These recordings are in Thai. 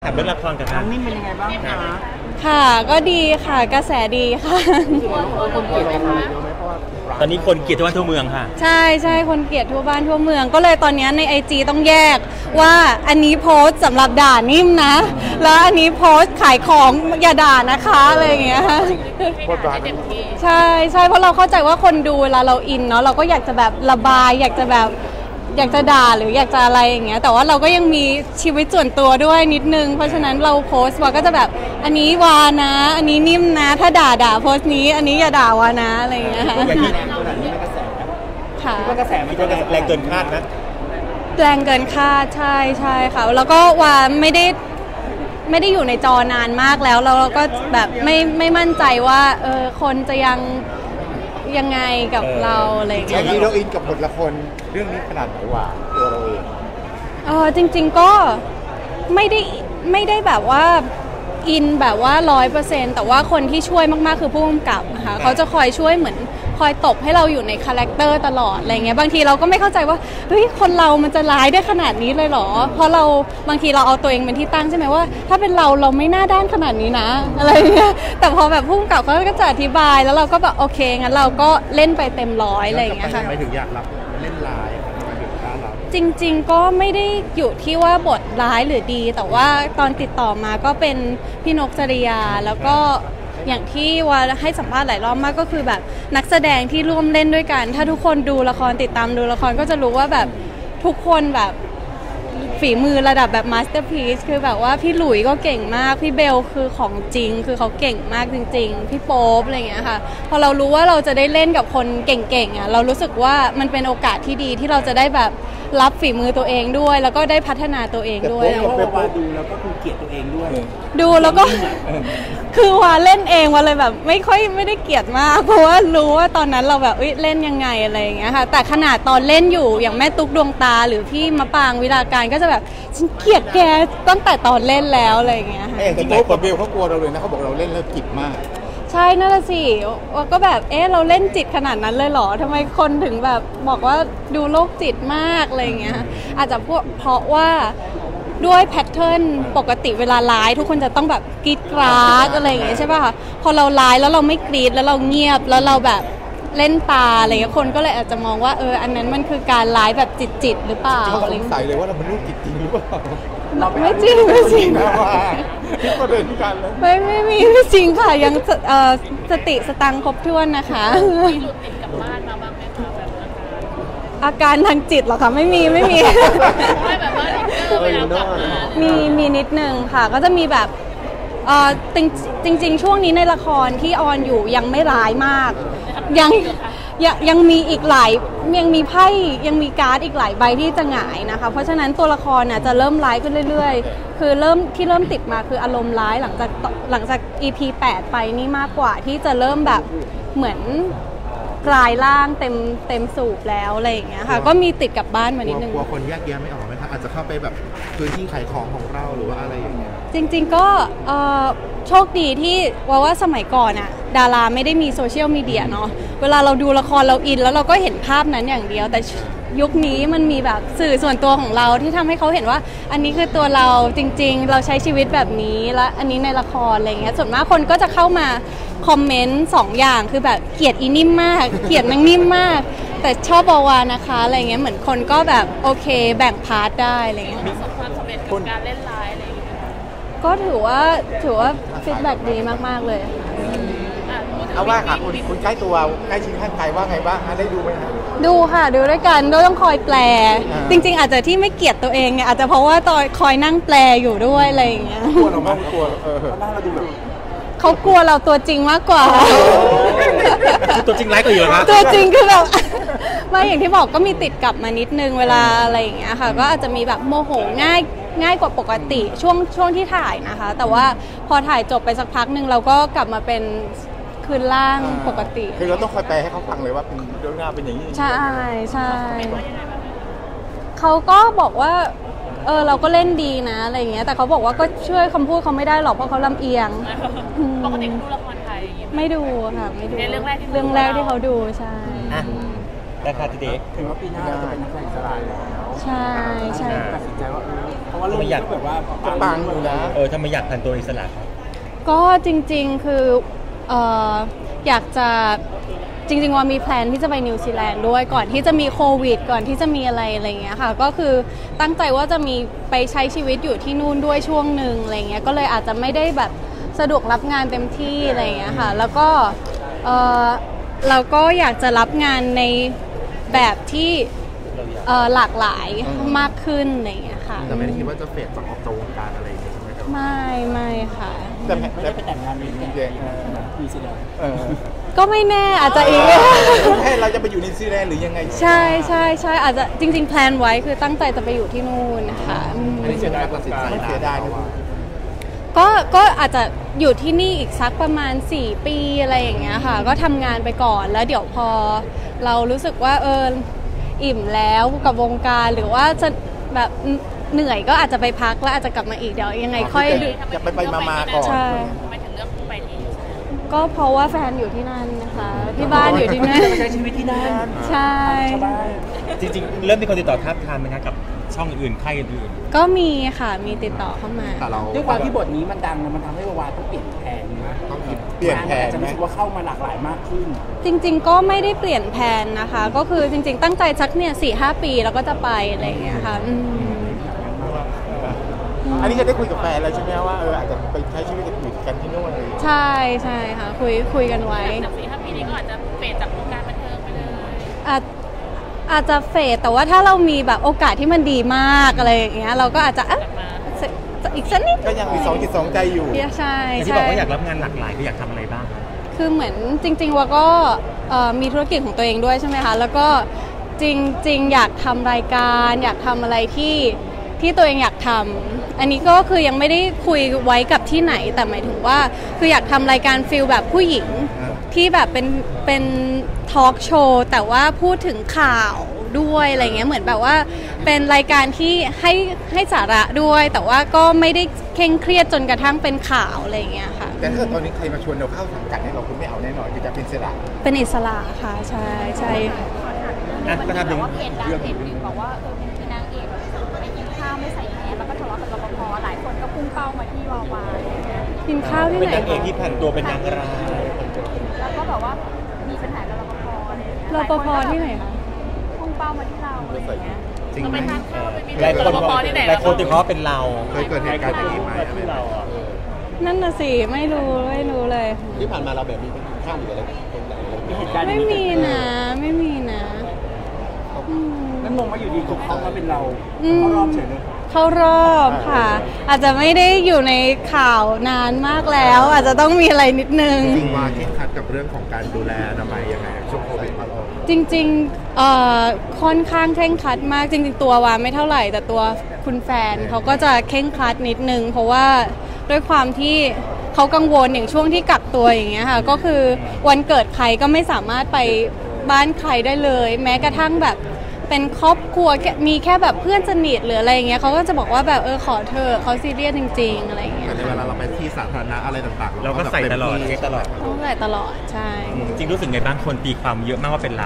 แต่เรื่องละครกับน้องนิ่มเป็นยังไงบ้างคะค่ะก็ดีค่ะกระแสดีค่ะคนเกลียดเราไหมตอนนี้คนเกลียดทั่วบ้านทั่วเมืองค่ะใช่ใช่คนเกลียดทั่วบ้านทั่วเมืองก็เลยตอนนี้ใน IG ต้องแยกว่าอันนี้โพสต์สำหรับด่านิ่มนะแล้วอันนี้โพสต์ขายของอย่าด่านะคะอะไรอย่างเงี้ยใช่ใช่เพราะเราเข้าใจว่าคนดูเวลาเราอินเนาะเราก็อยากจะแบบระบายอยากจะด่าหรืออยากจะอะไรอย่างเงี้ยแต่ว่าเราก็ยังมีชีวิตส่วนตัวด้วยนิดนึงเพราะฉะนั้นเราโพสต์ว่าก็จะแบบอันนี้วานะอันนี้นิ่มนะถ้าด่าโพสต์นี้อันนี้อย่าด่าวานะอะไรอย่างเงี้ยค่ะว่ากระแสมันจะแรงเกินคาดนะแรงเกินคาดใช่ใช่ค่ะแล้วก็ว่าไม่ได้อยู่ในจอนานมากแล้วเราก็แบบไม่มั่นใจว่าคนจะยังไงกับเราอะไรอย่างเงี้ยเราอินกับบทละครเรื่องนี้ขนาดไหนวะตัวเราเองจริงๆก็ไม่ได้แบบว่าอินแบบว่า100%แต่ว่าคนที่ช่วยมากๆคือผู้กำกับนะคะเขาจะคอยช่วยเหมือนคอยตบให้เราอยู่ในคาแรคเตอร์ตลอดอะไรเงี้ยบางทีเราก็ไม่เข้าใจว่าเฮ้ยคนเรามันจะร้ายได้ขนาดนี้เลยเหรอเพราะเราบางทีเราเอาตัวเองเป็นที่ตั้งใช่ไหมว่าถ้าเป็นเราไม่น่าด้านขนาดนี้นะอะไรเงี้ยแต่พอแบบผู้กำกับเขาก็จะอธิบายแล้วเราก็แบบโอเคงั้นเราก็เล่นไปเต็มร้อยอะไรอย่างเงี้ยค่ะไม่ถึงอยากรับเล่นร้ายจริงๆก็ไม่ได้อยู่ที่ว่าบทร้ายหรือดีแต่ว่าตอนติดต่อมาก็เป็นพี่นกจริยาแล้วก็อย่างที่ว่าให้สัมภาษณ์หลายรอบมากก็คือแบบนักแสดงที่ร่วมเล่นด้วยกันถ้าทุกคนดูละครติดตามดูละครก็จะรู้ว่าแบบทุกคนแบบฝีมือระดับแบบมาสเตอร์พีซคือแบบว่าพี่หลุยก็เก่งมากพี่เบลคือของจริงคือเขาเก่งมากจริงๆพี่โป๊ปอะไรอย่างเงี้ยค่ะพอเรารู้ว่าเราจะได้เล่นกับคนเก่งๆอ่ะเรารู้สึกว่ามันเป็นโอกาสที่ดีที่เราจะได้แบบรับฝีมือตัวเองด้วยแล้วก็ได้พัฒนาตัวเองด้วยเพราะว่าดูแล้วก็คือเกลียดตัวเองด้วยดูแล้วก็คือว่าเล่นเองว่าเลยแบบไม่ได้เกลียดมากเพราะว่ารู้ว่าตอนนั้นเราแบบเล่นยังไงอะไรอย่างเงี้ยค่ะแต่ขนาดตอนเล่นอยู่อย่างแม่ตุ๊กดวงตาหรือพี่มะปางวิลาการก็จะแบบฉันเกลียดแกตั้งแต่ตอนเล่นแล้วอะไรอย่างเงี้ยค่ะแต่โป๊ปกับเบลเขากลัวเราเลยนะเขาบอกเราเล่นแล้วจิตมากใช่นั่นแหละสิก็แบบเราเล่นจิตขนาดนั้นเลยเหรอทำไมคนถึงแบบบอกว่าดูโรคจิตมากอะไรอย่างเงี้ยอาจจะเพราะว่าด้วยแพทเทิร์นปกติเวลาไลฟ์ทุกคนจะต้องแบบกรีดกราดอะไรอย่างเงี้ยใช่ป่ะคะพอเราไลฟ์แล้วเราไม่กรีดแล้วเราเงียบแล้วเราแบบเล่นตาอะไรเงี้ยคนก็เลยอาจจะมองว่าอันนั้นมันคือการไลฟ์แบบจิตหรือเปล่าอะไรสงสัยเลยว่าเราเป็นลูกจิตจริงหรือเปล่าไม่จริงนะว่าที่ประเด็นกันเลยไม่จริงค่ะยังสติสตังครบถ้วนนะคะมีหลุดติดกับบ้านมาบ้างไหมคะแบบอาการทางจิตเหรอคะไม่มีไม่แบบว่าเวลากลับมามีนิดนึงค่ะก็จะมีแบบจริงช่วงนี้ในละครที่ออนอยู่ยังไม่ร้ายมากยังมีอีกหลายยังมีไพ่ยังมีการ์ดอีกหลายใบที่จะหงายนะคะเพราะฉะนั้นตัวละครน่ะจะเริ่มร้ายขึ้นเรื่อยๆคือเริ่มติดมาคืออารมณ์ร้ายหลังจาก EP 8 ไปนี่มากกว่าที่จะเริ่มแบบเหมือนกลายร่างเต็มสูบแล้วอะไรอย่างเงี้ยค่ะก็มีติดกับบ้านมานิดนึงกลัวคนแยกแยะไม่ออกไหมคะอาจจะเข้าไปแบบพื้นที่ขายของของเราหรือว่าอะไรอย่างเงี้ยจริงๆก็โชคดีที่ว่าสมัยก่อนอะดาราไม่ได้มีโซเชียลมีเดียเนาะเวลาเราดูละครเราอินแล้วเราก็เห็นภาพนั้นอย่างเดียวแต่ยุคนี้มันมีแบบสื่อส่วนตัวของเราที่ทำให้เขาเห็นว่าอันนี้คือตัวเราจริงๆเราใช้ชีวิตแบบนี้และอันนี้ในละครอะไรเงี้ยส่วนมากคนก็จะเข้ามาคอมเมนต์2อย่างคือแบบเกลียดอีนิ่มมากเกลียดนางนิ่มมากแต่ชอบบาวานะคะอะไรเงี้ยเหมือนคนก็แบบโอเคแบ่งพาร์ทได้อะไรเงี้ยประสบความสำเร็จกับการเล่นไลฟ์อะไรอย่างเงี้ยก็ถือว่าฟีดแบ็กดีมากๆเลยเอาว่าค่ะคุณใกล้ตัวใกล้ชิดท่านไทยว่าไงบ้างได้ดูไหมคะดูค่ะดูด้วยกันต้องคอยแปลจริงๆอาจจะที่ไม่เกลียดตัวเองเนี่ยอาจจะเพราะว่าตอนคอยนั่งแปลอยู่ด้วยอะไรอย่างเงี้ยกลัวเราไม่กลัวเราดูแบบเขากลัวเราตัวจริงมากกว่าตัวจริงร้ายกว่าอยู่นะตัวจริงคือแบบไม่อย่างที่บอกก็มีติดกลับมานิดนึงเวลาอะไรอย่างเงี้ยค่ะก็อาจจะมีแบบโมโหง่ายกว่าปกติช่วงที่ถ่ายนะคะแต่ว่าพอถ่ายจบไปสักพักหนึ่งเราก็กลับมาเป็นคืนล่างปกติคือเราต้องคอยแปลให้เขาฟังเลยว่าเป็นเรื่องหน้าเป็นอย่างนี้ใช่เขาก็บอกว่าเราก็เล่นดีนะอะไรอย่างเงี้ยแต่เขาบอกว่าก็ช่วยคำพูดเขาไม่ได้หรอกเพราะเขาลำเอียงปกติดูละครไทยไม่ดูค่ะไม่ดูเรื่องแรกที่เขาดูใช่ได้ค่ะทีเด็กถึงว่าปีหน้าเราจะเป็นนักแสดงอิสระแล้วใช่ใช่ตัดสินใจว่าเพราะว่าเรื่องนี้ก็แบบว่าปังอยู่นะทำไมอยากพันตัวอิสระครับก็จริงๆคืออยากจะจริงๆว่ามีแพลนที่จะไปนิวซีแลนด์ด้วยก่อนที่จะมีโควิดก่อนที่จะมีอะไรอย่างเงี้ยค่ะก็คือตั้งใจว่าจะมีไปใช้ชีวิตอยู่ที่นู่นด้วยช่วงหนึ่งอะไรเงี้ยก็เลยอาจจะไม่ได้แบบสะดวกรับงานเต็มที่อะไรเงี้ยค่ะแล้วก็เราก็อยากจะรับงานในแบบที่หลากหลายมากขึ้นอะไรเงี้ยค่ะแต่ไม่ได้คิดว่าจะเฟดจากออกจากวงการอะไรอย่างเงี้ยใช่ไหมครับไม่ค่ะแต่ไม่ได้ไปแต่งงานในนิวซีแลนด์ก็ไม่แน่อาจจะอีกให้เราจะไปอยู่นิวซีแลนด์หรือยังไงใช่อาจจะจริงๆแพลนไว้คือตั้งใจจะไปอยู่ที่นู่นนะคะอันนี้เสียดายตัดสินใจไม่เสียดายนะก็อาจจะอยู่ที่นี่อีกสักประมาณ4 ปีอะไรอย่างเงี้ยค่ะก็ทำงานไปก่อนแล้วเดี๋ยวพอเรารู้สึกว่าอิ่มแล้วกับวงการหรือว่าจะแบบเหนื่อยก็อาจจะไปพักแล้วอาจจะกลับมาอีกเดี๋ยวยังไงค่อยดูจะไปมาก่อนใช่ทำไมถึงเลือกไปที่ก็เพราะว่าแฟนอยู่ที่นั่นนะคะที่บ้านอยู่ที่นั่นใช้ชีวิตที่นั่นใช่ชาวบ้านจริงๆเริ่มมีคนติดต่อท้าบทามไหมครับกับช่องอื่นค่ายอื่นก็มีค่ะมีติดต่อเข้ามาแต่เราด้วยความที่บทนี้มันดังมันทำให้วาวาต้องเปลี่ยนแผนนะต้องเปลี่ยนแผนจะไหมรู้สึกว่าเข้ามาหลากหลายมากขึ้นจริงๆก็ไม่ได้เปลี่ยนแผนนะคะก็คือจริงๆตั้งใจสักเนี่ย4-5 ปีแล้วก็จะไปอะไรอย่างเงี้ยค่ะอันนี้จะได้คุยกับแฟนแล้วใช่ไหมว่าอาจจะไปใช้ชีวิตอยู่กันที่นู่นเลยใช่ค่ะคุยกันไว้จาก4-5 ปีนี้ก็อาจจะเฟดจากวงการบันเทิงไปเลยอาจจะเฟดแต่ว่าถ้าเรามีแบบโอกาสที่มันดีมากอะไรอย่างเงี้ยเราก็อาจจะอีกสักนิดก็ยังมี2 จิต 2 ใจอยู่ใช่ๆที่บอกว่าอยากรับงานหลากหลายคืออยากทำอะไรบ้างครับคือเหมือนจริงๆว่าก็มีธุรกิจของตัวเองด้วยใช่ไหมคะแล้วก็จริงๆอยากทำรายการอยากทำอะไรที่ตัวเองอยากทำอันนี้ก็คือยังไม่ได้คุยไว้กับที่ไหนแต่หมายถึงว่าคืออยากทำรายการฟิลแบบผู้หญิงที่แบบเป็นทอล์กโชว์แต่ว่าพูดถึงข่าวด้วยอะไรเงี้ยเหมือนแบบว่าเป็นรายการที่ให้สาระด้วยแต่ว่าก็ไม่ได้เคร่งเครียดจนกระทั่งเป็นข่าวอะไรเงี้ยค่ะแต่ถ้าตอนนี้ใครมาชวนเราเข้าสังกัดให้เราคุณไม่เอาแน่นอนคือจะเป็นอิสระเป็นอิสระค่ะใช่ก็ทำถึงว่าเพจดังเพจหนึ่งบอกว่ามีนางเอกไปกินข้าวไม่ใส่แมสแล้วก็ทะเลาะกับรปภหลายคนก็พุ่งเป้ามาที่วาวากินข้าวที่เป็นไหนนางเอกที่ผันตัวเป็นนางร้ายแล้วก็แบบว่ามีปัญหากับรปภอะไรอย่างเงี้ยรปภที่ไหนคะพุ่งเป้ามาที่เราอะไรอย่างเงี้ยจริงไหมไปทานข้าวไปมีหลายคนรปภที่ไหนหลายคนติดเพราะเป็นเราเคยเกิดเหตุการณ์อย่างนี้ไหมอะไรเรานั่นน่ะสิไม่รู้เลยที่ผ่านมาเราแบบมีข้ามหรืออะไรตรงไหนมีเหตุการณ์ไม่มีนะนั่นงงว่าอยู่ดีถูกเข้ามาเป็นเราเข้ารอบเฉยเลยเข้ารอบค่ะ อาจจะไม่ได้อยู่ในข่าวนานมากแล้ว อาจจะต้องมีอะไรนิดนึงจริงว่าเคร่งครัดกับเรื่องของการดูแลอนามัยยังไงช่วงโควิดจริงๆค่อนข้างเคร่งครัดมากจริงๆตัววาไม่เท่าไหร่แต่ตัวคุณแฟนเขาก็จะเคร่งครัดนิดนึงเพราะว่าด้วยความที่เขากังวลอย่างช่วงที่กักตัวอย่างเงี้ยค่ะก็คือวันเกิดใครก็ไม่สามารถไปบ้านใครได้เลย แม้กระทั่งแบบเป็นครอบครัวมีแค่แบบเพื่อนสนิทหรืออะไรอย่างเงี้ยเขาก็จะบอกว่าแบบขอเธอเขาซีเรียสจริงๆอะไรอย่างเงี้ยแต่ในเวลาเราไปที่สาธารณะอะไรต่างๆเราก็ใส่ตลอดเช็คตลอดต้องใส่ตลอดใช่จริงรู้สึกไงบ้างคนตีความเยอะมากว่าเป็นเรา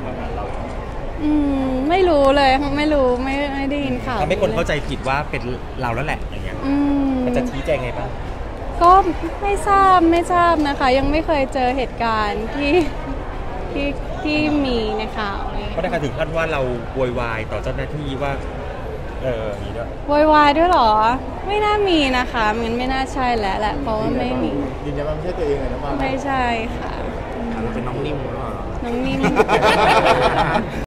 ไม่รู้เลยไม่รู้ไม่ได้ยินข่าวทำให้คนเข้าใจผิดว่าเป็นเราแล้วแหละอย่างเงี้ยมันจะชี้แจงไงบ้างก็ไม่ทราบนะคะยังไม่เคยเจอเหตุการณ์ที่มีในข่าวเลยเพราะถ้าถึงขั้นว่าเราโวยวายต่อเจ้าหน้าที่ว่าอย่างนี้ด้วยโวยวายด้วยเหรอไม่น่ามีนะคะมันไม่น่าใช่แหละเพราะว่าไม่มียืนยันว่าไม่ใช่ตัวเองเลยนะว่าไม่ใช่ค่ะเราเป็นน้องนิ่มหรือเปล่าน้องนิ่ม